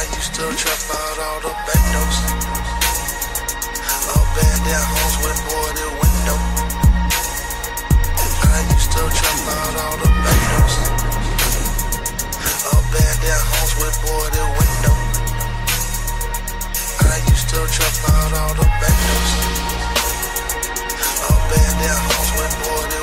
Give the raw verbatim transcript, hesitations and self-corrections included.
used to trap out all the back doors. Up and down homes with boarded window. I used to trap out all the back doors. Up and down homes with boarded window. I used to trap out all the back doors. Up and down homes with boarded